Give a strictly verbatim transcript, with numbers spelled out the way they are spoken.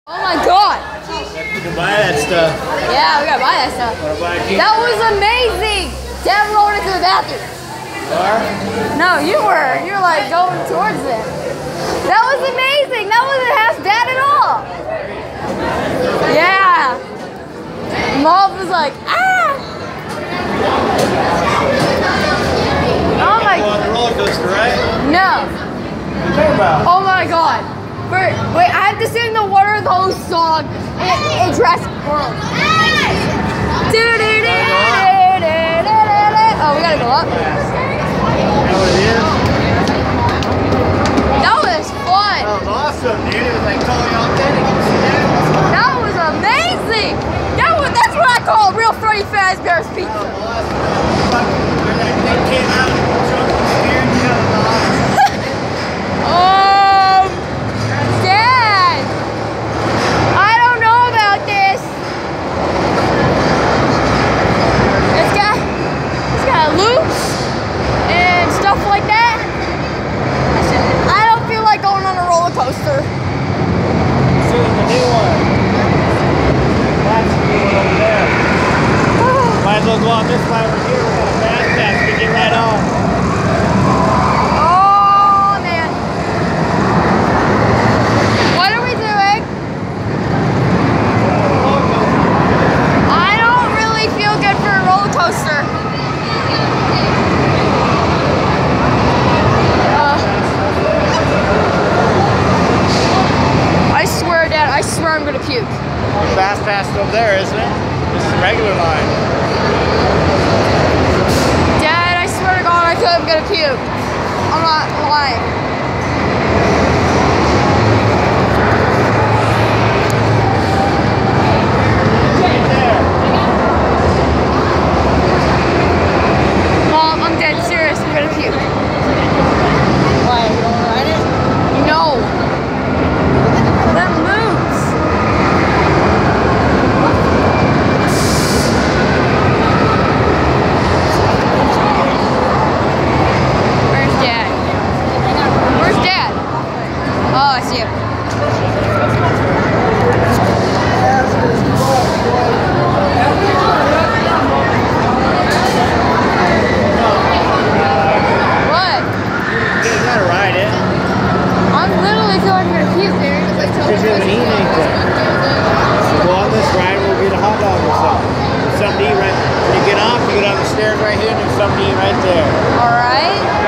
Oh my god! You can buy that stuff. Yeah, we gotta buy that stuff. Buy that was amazing! Dad rolled into the bathroom. Are? No, you were. You were like going towards it. That was amazing! That wasn't half bad at all! Yeah! Mom was like, ah! Oh my god. On the roller coaster, right? No. What are you talking about? Oh my god. For, wait, I have to sing the Water the Hose song in, in Jurassic World. Do, do, do, do, do, do, do. Oh, we gotta go up. That what it is? That was fun. That was awesome, dude. It was like totally authentic. That was amazing. That was, that's what I call real Freddy Fazbear's Pizza. They came out and jumped and scared you out of the eyes. Um, Dad, I don't know about this. It's got, it's got loops and stuff like that. I don't feel like going on a roller coaster. See the new one. That's the new one over there. Might as well go on this side over here. We got a fast pass to get right on. Oh man. What are we doing? I don't really feel good for a roller coaster. Uh, I swear, Dad, I swear I'm gonna puke. Fast pass over there, isn't it? This is the regular line. Dad, I swear to God, I feel I'm gonna puke. I'm not lying. Mom, I'm dead serious. I'm gonna puke. Why? You don't ride it? No. That moves. Where's Dad? Where's Dad? Oh, I see him. What? You gotta ride it. I'm literally feeling gonna puke, dude. Because you haven't eaten anything. So go on this ride, we'll get a hot dog or something. There's something to eat right. When you get off, you go down the stairs right here, and there's something to eat right there. All right.